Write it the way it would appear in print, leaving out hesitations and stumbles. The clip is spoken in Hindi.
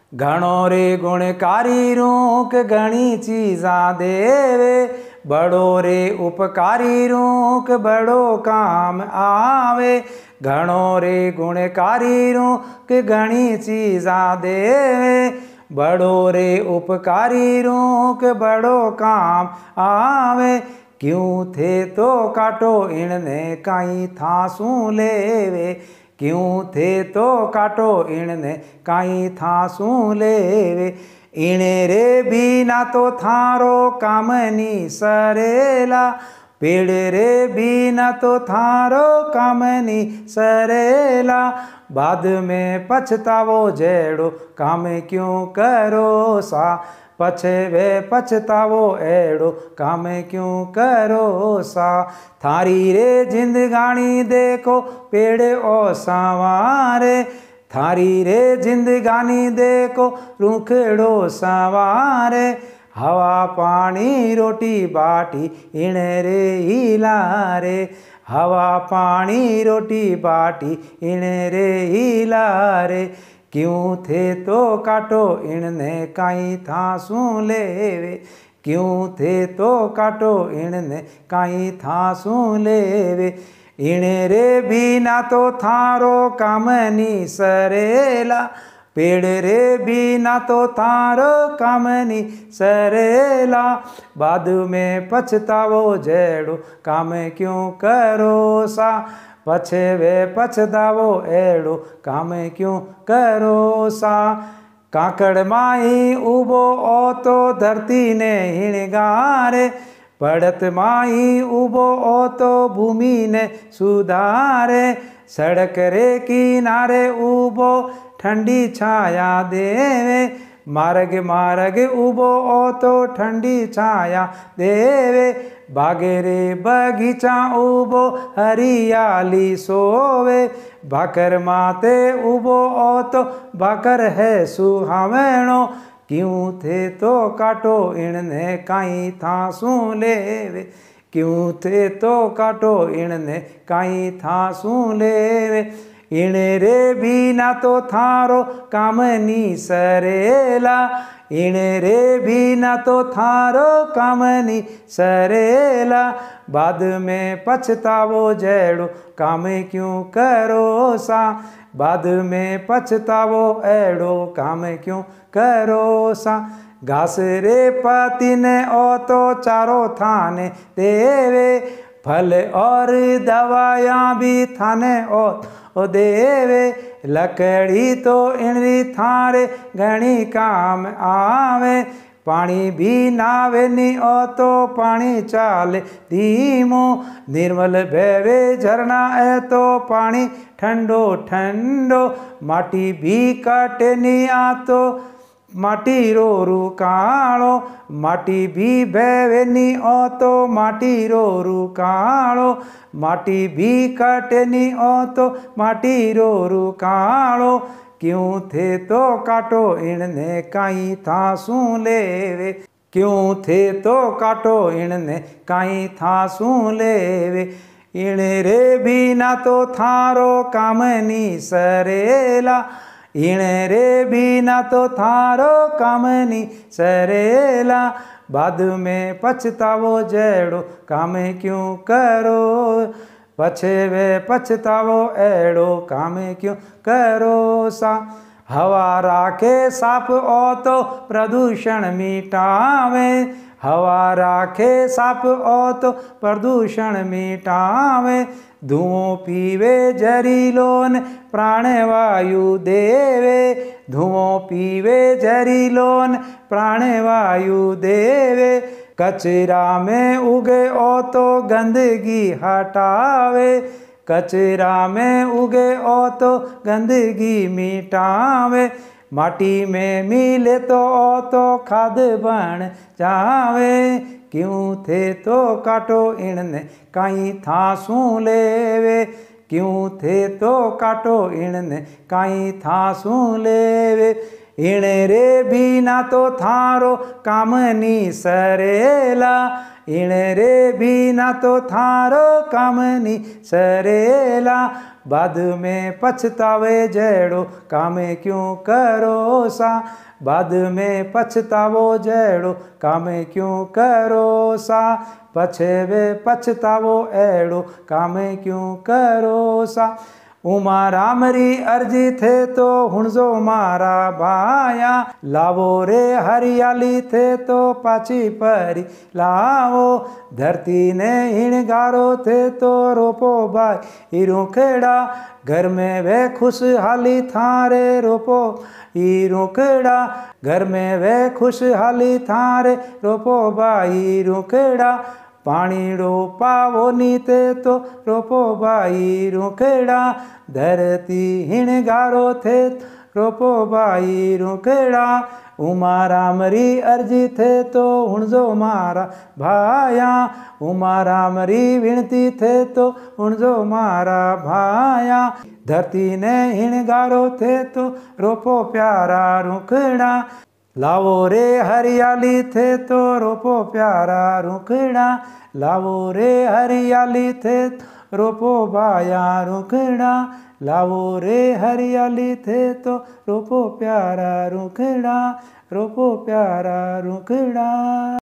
घणो रे गुणकारी रूक घणी चीजा देवे, बड़ो रे उपकारी रूक बड़ो काम आवे। घणो रे गुणकारी रूक घणी चीजा देवे, बड़ो रे उपकारी रूक बड़ो काम आवे। क्यों थे तो काटो इणने काई थासू लेवे, क्यों थे तो काटो इणने काई थासू लेवे। इणे रे बिना तो थारो कामनी सरेला, पेड़ रे बिना तो थारो कामनी सरेला। बाद में पछतावो जेड़ो काम क्यों करो सा, पछे वे पछतावो एड़ो काम क्यों करो सा। थारी रे जिंदगानी देखो पेड़ ओ सवारे, थारी रे जिंदगानी देखो रूखड़ो सवारे। हवा पानी रोटी बाटी इणे रे हिलारे, हवा पानी रोटी बाटी इणे रे हिलारे। क्यों थे तो काटो इणने काई थासू लेवे, क्यों थे तो काटो इणने काई थासू लेवे। इणे रे बिना तो थारो कामनी सरेला, पेड़ रे बिना तो थारो कामनी सरेला। बाद में पछतावो जेड़ो काम क्यों करो सा, पछे वे पछतावो एड़ो काम क्यों करो सा। काकड़ माही उबो ओ तो धरती ने हिणगारे, पड़त माही उबो ओ तो भूमि ने सुधारे। सड़क रे किनारे उबो ठंडी छाया देवे, मार्ग मार्ग उबो ओ तो ठंडी छाया देवे। बागे रे बगीचा उबो हरियाली सोवे, भाकर माते उबो ओ तो भाकर है सुहावणो। क्यों थे तो काटो इणने काई थासू लेवे, क्यों थे तो काटो इणने काई थासू लेवे। इणे रे बिना तो थारो कामनी सरेला, इणे रे बिना तो थारो कामनी सरेला। बाद में पछतावो जेड़ो काम क्यों करो सा, बाद में पछतावो एड़ो काम क्यों करो सा। घास रे पति ने ओ तो चारो थाने देवे, फल और दवायां भी थाने ओ देवे। लकड़ी तो इणरी थारे घणी काम आवे, पानी भी नावे नी ओ तो पानी चाले धीमो। निर्मल बहवे झरना है तो पानी ठंडो ठंडो, माटी भी काटे नी आ तो माटी रो रुकाणो। माटी भी बहवे नी ओ तो माटी रो रुकाणो, माटी भी काटे नी ओ तो माटी रो रुकाणो। क्यों थे तो काटो इणने काई थासू लेवे, क्यों थे तो काटो इणने काई थासू लेवे। इणे रे बिना तो थारो कामनी सरेला, इणे रे बिना तो थारो कामनी सरेला। बाद में पछतावो जेड़ो काम क्यों करो, पछे वे पछतावो एड़ो काम क्यों करो सा। हवा राखे साफ ओ तो प्रदूषण मिटावे, हवा राखे साफ ओ तो प्रदूषण मिटावे। धुओं पीवे जहरीलो ने प्राणवायु देवे, धुओं पीवे जहरीलो ने प्राणवायु देवे। कचरा में उगे ओ तो गंदगी हटावे, कचरा में उगे ओ तो गंदगी मिटावे। माटी में मिले तो ओ तो खाद बन जावे, क्यों थे तो काटो इणने काई थासू लेवे, क्यों थे तो काटो इणने काई थासू लेवे। इन रे बिना तो थारो काम नी सरेला, इन रे बिना तो थारो काम नी सरेला। बाद में पछतावे जड़ो काम क्यों करो सा, बाद में पछतावो जड़ो काम क्यों करो सा, पछेवे पछतावो एड़ो काम क्यों करो सा। उमा राम री अर्जी थे तो हुणजो मारा भाया, लावो रे हरियाली थे तो पाची परी लावो। धरती ने हिणगारो थे तो रोपो भाई रूखड़ा, घर में वे खुशहाली थारे रोपो ई रूखड़ा, घर में वे खुशहाली थारे रोपो भाई रूखड़ा। पाणीड़ो पावो नीते तो रोपो भाई रूखड़ा, धरती हिणगारो थे रोपो भाई रूखड़ा। उमा राम री अर्जी थे तो हुणजो मारा भाया, उमा राम री विनती थे तो हुणजो मारा भाया। धरती ने हिणगारो थे तो रोपो प्यारा रूखड़ा, लावो रे हरियाली थे तो रोपो प्यारा रूखड़ा, लावो रे हरियाली थे तो रोपो भाया रूखड़ा, लावो रे हरियाली थे तो रोपो प्यारा रूखड़ा, रोपो प्यारा रूखड़ा।